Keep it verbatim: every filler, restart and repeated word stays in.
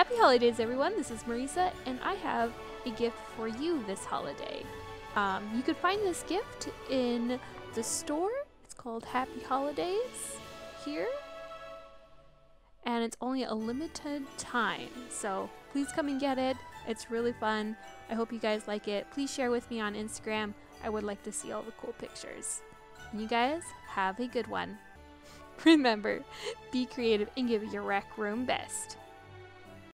Happy holidays, everyone. This is Meriesa, and I have a gift for you this holiday. Um, you could find this gift in the store. It's called Happy Holidays here. And it's only a limited time, so please come and get it. It's really fun. I hope you guys like it. Please share with me on Instagram. I would like to see all the cool pictures. And you guys have a good one. Remember, be creative and give your rec room best.